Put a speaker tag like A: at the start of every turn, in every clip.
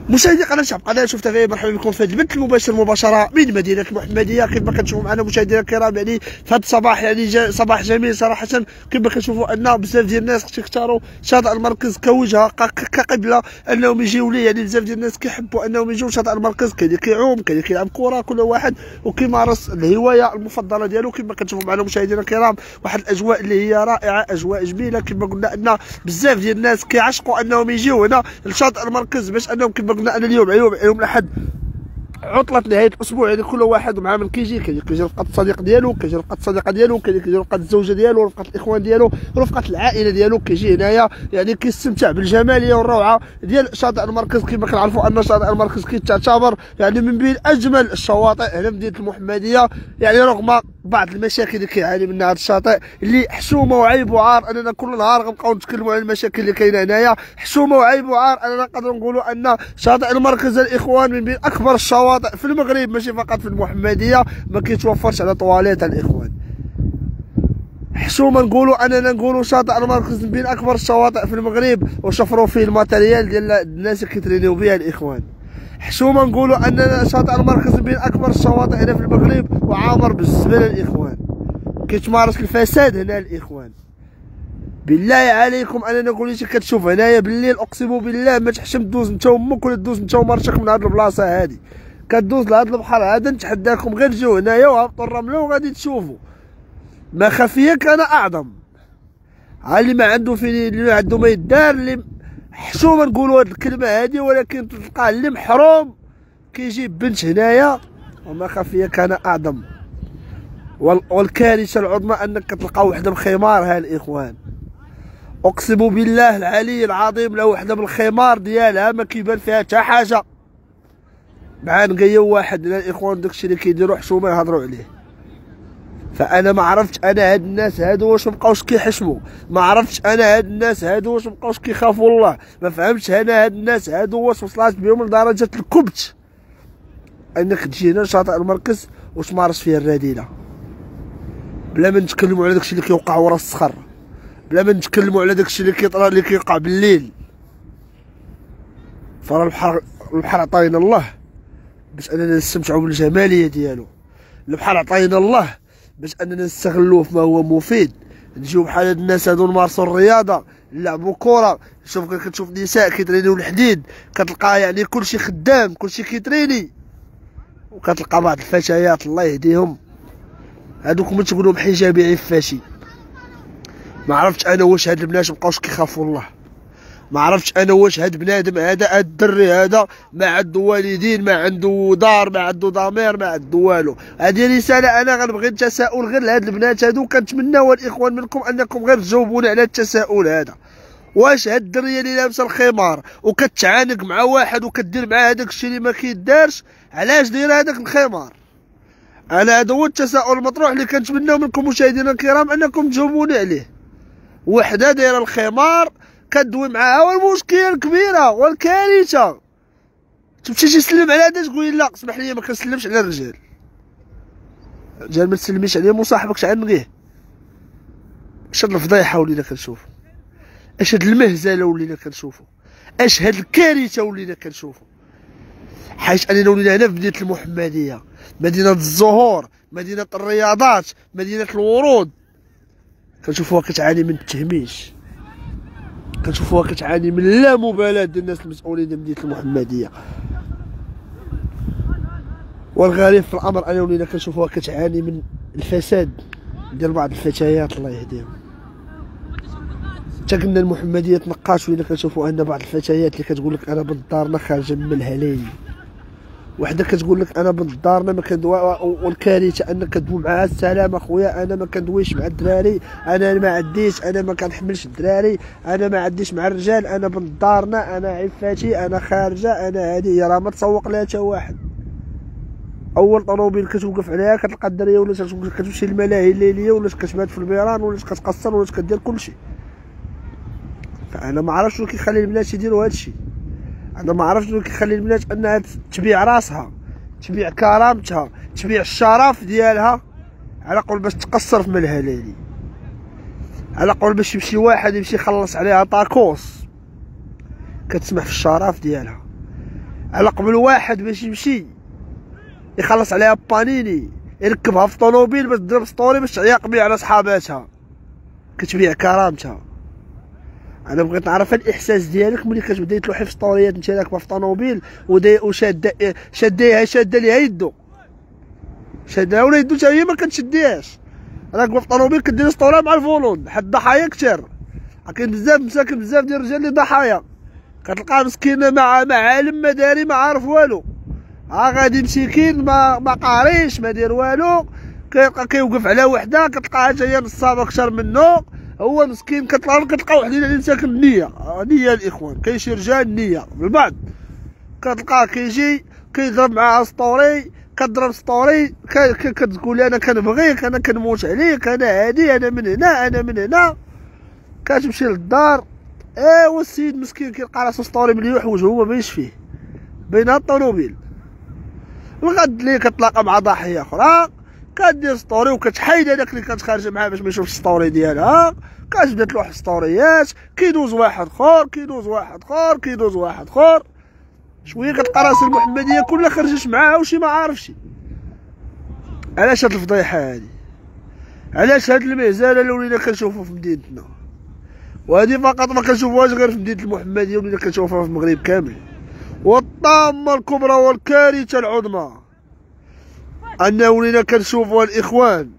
A: مشاهدي قناه شعب قناه شفتها غير مرحبا بكم في هذا البث المباشر مباشره من مدينه المحمديه. كما كنشوفوا معنا مشاهدينا الكرام يعني في هذا الصباح يعني صباح جميل صراحه. كما كنشوفوا ان بزاف ديال الناس اختاروا شاطئ المركز كوجهه كقبله انهم يجيو ليه. يعني بزاف ديال الناس كيحبوا انهم يجيو شاطئ المركز، كاين اللي كيعوم، كاين اللي كيلعب كره، كل واحد وكيمارس الهوايه المفضله ديالو. كما كنشوفوا معنا مشاهدينا الكرام واحد الاجواء اللي هي رائعه، اجواء جميله. كما قلنا ان بزاف ديال الناس كيعشقوا انهم يجيو هنا لشاطئ المركز باش انهم كما قلنا ان اليوم يوم الاحد عطله نهايه الاسبوع. يعني كل واحد ومع من كيجي، كاين اللي كيجي رفقه الصديق ديالو، كيجي رفقه الصديقه ديالو، كاين اللي كيجي رفقه الزوجه ديالو، رفقه الاخوان ديالو، رفقه العائله ديالو، كيجي هنايا يعني كيستمتع بالجماليه والروعه ديال شاطئ المركز. كما كنعرفوا ان شاطئ المركز كيتعتبر يعني من بين اجمل الشواطئ هنا مدينه المحمديه، يعني رغم بعض المشاكل اللي كيعاني منها هذا الشاطئ اللي حشومه وعيب وعار اننا كل نهار غنبقاو نتكلموا على المشاكل اللي كاينه هنايا. حشومه وعيب وعار اننا نقدروا نقولوا ان شاطئ المركز الاخوان من بين اكبر الشواطئ في المغرب، ماشي فقط في المحمديه. ما كيتوفرش على طواليت الاخوان. حشومه نقولوا شاطئ المركز من بين اكبر الشواطئ في المغرب، وشفروا فيه الماتريال ديال الناس اللي كيترينيو بها الاخوان. حشومه نقولوا ان شاطئ المركز من بين اكبر الشواطئ هنا في المغرب وعامر بالزباله الاخوان. كيتمارس الفساد هنا الاخوان. بالله عليكم انا نقول لك كتشوف هنايا بالليل اقسم بالله ما تحشم دوز انت وامك ولا دوز انت ومرتك من هاد البلاصه هادي، كدوز لهاد البحر هذا. نتحداكم غير جيو هنايا وهبطوا الرمله وغادي تشوفوا ما خفيه كان اعظم. ها اللي ما عنده اللي عنده ما يدار، اللي حشومه نقولوا هاد الكلمه هادي، ولكن تلقاه اللي محروم كيجيب بنت هنايا وما خفيه كان اعظم. والكارثه العظمى انك كتلقى وحده بخمار. ها الاخوان اقسم بالله العلي العظيم لو وحده بالخمار ديالها ما كيبان فيها حتى حاجه. مع نقيا واحد هنا الاخوان داكشي اللي كيديروا حشومه يهضروا عليه. فانا ما عرفتش انا هاد الناس هادو واش مبقاوش كيحشموا، ما عرفتش انا هاد الناس هادو واش مبقاوش كيخافوا الله، ما فهمتش انا هاد الناس هادو واش وصلت بهم لدرجه الكبت انك تجي هنا لشاطئ المركز وتمارس فيها الرذيله. بلا ما نتكلموا على داكشي اللي كيوقع ورا الصخر، بلا ما نتكلموا على داكشي اللي كيطرا اللي كيوقع بالليل. فرا البحر عطاينا الله باش اننا نستمتعوا بالجماليه ديالو. البحر عطاينا الله باش اننا نستغلوه فيما هو مفيد. نجيو بحال هاد الناس هادو نمارسوا الرياضه، نلعبوا كره. شوف كتشوف نساء كيترينيو الحديد، كتلقى يعني كلشي خدام، كلشي كيتريني. وكتلقى بعض الفتيات الله يهديهم هادوك ما تقولهم حجابي عفاشي. ما عرفتش انا واش هاد البنات مابقاوش كيخافوا الله. ما عرفتش انا واش هاد بنادم هذا هاد الدري هذا ما عنده والدين، ما عنده دار، ما عنده ضمير، ما عنده والو. هذه رساله انا غنبغي التساؤل غير لهاد البنات هادو. كنتمناو الاخوان منكم انكم غير تجاوبونا على التساؤل هذا. واش هاد الدريه اللي لابسه الخمار وكتعانق مع واحد وكدير معاه هذاك الشيء اللي ما كيدارش، علاش دايره هذاك الخمار؟ انا هذا هو التساؤل المطروح اللي كنتمناو منكم مشاهدينا الكرام انكم تجاوبوني عليه. وحده دايره الخمار كدوي معاها، والمشكله الكبيره والكارثه تمشي تسلم على هذا تقول لا اسمح لي ما كنسلمش على الرجال. الرجال ما تسلميش عليه مصاحبك عنقيه. اش هاد الفضيحه ولينا كنشوفو، اش هاد المهزله ولينا كنشوفو، اش هاد الكارثه ولينا كنشوفو. حيت اننا ولينا هنا في مدينه المحمديه، مدينه الزهور، مدينه الرياضات، مدينه الورود. كنشوفوها كتعاني من التهميش، كنشوفوها كتعاني من اللامبالاه ديال الناس المسؤولين ديال مدينه المحمديه. والغريب في الامر انا ولينا كنشوفوها كتعاني من الفساد ديال بعض الفتيات الله يهديهم. حتى قلنا المحمديه تنقاش ولينا كنشوفوا ان بعض الفتيات اللي كتقول لك انا بنت دارنا خارجه من الهلالي، وحده كتقول لك انا بنت دارنا ما كندوي. والكارثه انك كدوي معها السلام اخويا انا ما كندويش مع الدراري، انا ما عنديش، انا ما كنحملش الدراري، انا ما عنديش مع الرجال، انا بنت دارنا، انا عفاتي، انا خارجه، انا هذه. راه ما تسوق لها حتى واحد. اول طوموبيل كتوقف عليها كتلقى الدريه ولات كتمشي للملاهي الليليه، ولات كتبات في البيران، ولات كتقصر، ولات كدير كلشي. فانا ما عرفتش شنو كيخلي البنات يديروا هادشي. انا ما عرفتش شنو كيخلي البنات انها تبيع راسها، تبيع كرامتها، تبيع الشرف ديالها على قول باش تقصر في مالهلالي، على قول باش يمشي واحد يمشي يخلص عليها طاكوس كتسمح في الشرف ديالها. على قبل واحد باش يمشي يخلص عليها بانيني يركبها في طونوبيل باش تضرب ستوري باش تعيق بيه على صحاباتها كتبيع كرامتها. انا بغيت نعرف الاحساس ديالك ملي كتبداي تلوحي في ستوريات انت راكبه في طونوبيل شاده ليها يدو شادها ولا يدو حتى هي ما كتشديهاش، راكبه في طونوبيل كدير ستوري مع الفولون. حد ضحايا كثر، كاين بزاف مساكن بزاف ديال الرجال اللي ضحايا، كتلقاه مسكين مع عالم ما داري ما عارف والو، غادي مسكين ما قاريش ما دير والو، كيوقف على وحده كتلقاها حتى هي نصابه اكثر منه، هو مسكين كتلقى وحدين اللي مساكن النيه الاخوان. كاين شي رجال النيه بالبعض كتلقاه كيجي كيضرب معاها ستوري، كضرب ستوري كتقول انا كنبغيك انا كنموت عليك انا هادي انا من هنا انا من هنا، كتمشي للدار ايوا السيد مسكين كيلقى راسو ستوري مليوح وجهه ما باينش فيه بينها الطوموبيل. الغد اللي كتلاقى مع ضحيه اخرى كدير ستوري وكتحيد هذاك اللي كانت خارجه معاه باش ما يشوفش ستوري ديالها، كتبدا تلوح ستوريات، كيدوز واحد اخر كيدوز واحد اخر كيدوز واحد اخر، شويه كتلقى راس المحمديه كلها خرجت معاها وشي ما عارفش. علاش هاد الفضيحه هادي؟ علاش هاد المهزله اللي ولينا كنشوفو في مدينتنا؟ وهادي فقط ما كنشوفوهاش غير في مدينه المحمديه، ولينا كنشوفوها في المغرب كامل. والطامه الكبرى والكارثه العظمى ان ولينا كنشوفوها الاخوان،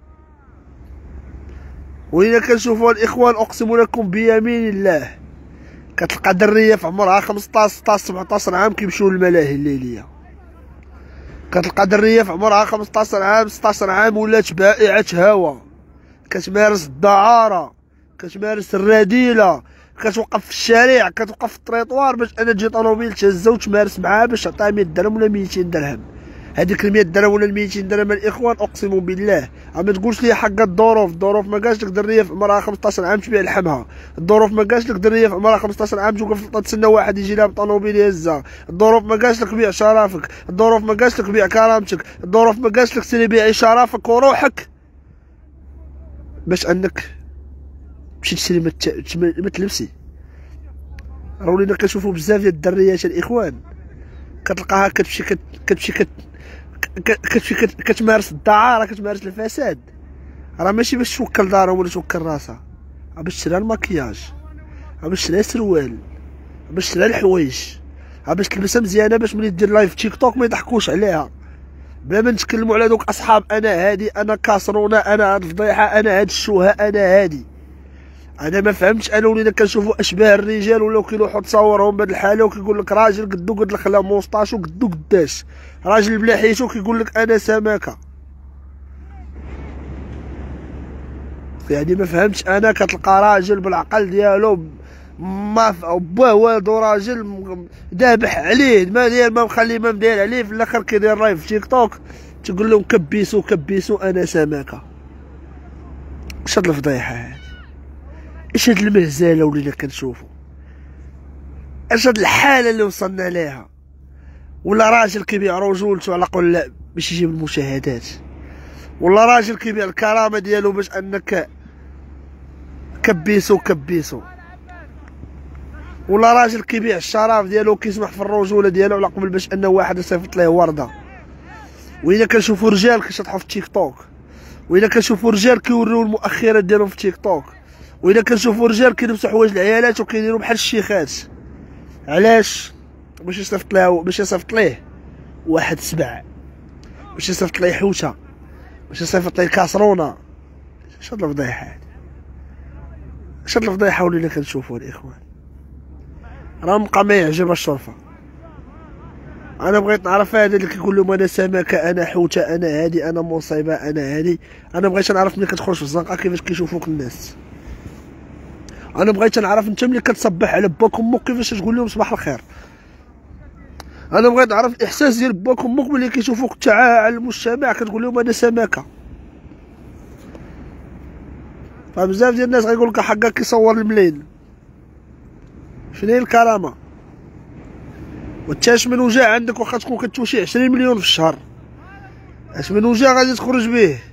A: ولينا كنشوفوها الاخوان اقسم لكم بيمين الله. كتلقى دريه في عمرها 15 16 17 عام كيمشيو للملاهي الليليه، كتلقى دريه في عمرها 15 عام 16 عام ولات بائعه هوا، كتمارس الدعاره، كتمارس الرذيله، كتوقف في الشارع، كتوقف في الطريطوار باش انا تجي طوموبيل تهزها وتمارس معاها باش تعطيها 100 درهم ولا 200 درهم. هذيك ال 100 درهم ولا 200 درهم الاخوان اقسم بالله ما تقولش لي حق الظروف ما قالش لك دريه في عمرها 15 عام تبيع لحمها، الظروف ما قالش لك دريه في عمرها 15 عام توقف تسنى واحد يجي لها بطوموبيل يهزها، الظروف ما قالش لك بيع شرافك، الظروف ما قالش لك بيع كرامتك، الظروف ما قالش لك سيري بيعي شرافك وروحك باش انك تمشي تشري ما تلبسي. راه ولينا كنشوفوا بزاف ديال الدريات الاخوان كتلقاها كتمشي كتمارس الدعاره، كتمارس الفساد، راه ماشي باش توكل دارهم ولا توكل راسها، باش تشري المكياج، باش تشري سروال، باش تشري الحوايج، باش تلبسها مزيانه باش ملي دير لايف تيك توك ما يضحكوش عليها، بلا ما نتكلموا على دوك اصحاب انا هادي انا كاسرونه انا هاد الفضيحه انا هاد الشوهه انا هادي. انا ما فهمتش، انا ولينا كنشوفوا اشباه الرجال ولاو كيلوحوا تصاورهم بهاد الحاله وكيقول لك راجل قدو قد خلا موسطاشو قدو قداش، راجل بلا حيشو كيقول لك انا سمكه. يعني ما فهمتش انا، كتلقى راجل بالعقل ديالو ما باه والدو راجل دابح عليه ما داير ما مخلي ما مداير عليه، في الاخر كيدير لايف في تيك توك تقول لهم كبيسو انا سمكه. اش هاد الفضيحه هادي؟ اش هاد المهزله ولينا كنشوفو؟ اش هاد الحاله اللي وصلنا ليها؟ ولا راجل كيبيع رجولته على قول باش يجيب المشاهدات، ولا راجل كيبيع الكرامه ديالو باش انك كبيسو، ولا راجل كيبيع الشرف ديالو كيسمح في الرجوله ديالو على قبل باش انه واحد يصيفط ليه ورده. وإلا كنشوفوا رجال كيشطحوا في تيك توك، وإلا كنشوفوا رجال كيوريو المؤخرات ديالهم في تيك توك، وإلا كنشوفوا رجال كيلبسوا حوايج العيالات وكيديروا بحال الشيخات. علاش؟ باش يصيفط ليه واحد سبع، باش يصيفط ليه حوته، باش يصيفط ليه كاسرونه. اش هاد الفضيحه هادي؟ اش هاد الفضيحه ولينا كنشوفوا الاخوان؟ راه مبقى ما يعجب الشرفه. انا بغيت نعرف هذا اللي كيقول لهم انا سمكه انا حوته انا هادي انا مصيبه انا هادي، انا بغيت نعرف ملي كتخرج في الزنقه كيفاش كيشوفوك الناس. انا بغيت نعرف انت ملي كتصبح على باك وامك كيفاش تقول لهم صباح الخير. انا بغيت نعرف الاحساس ديال باك وامك ملي كيشوفوك انت على المجتمع كتقول لهم انا سمكه. فبزاف ديال الناس غيقول لك حقا كيصور الملايين. شنو هي الكرامه؟ وانت من وجع عندك واخا تكون كتوشي 20 مليون في الشهر، اش من وجع غادي تخرج به؟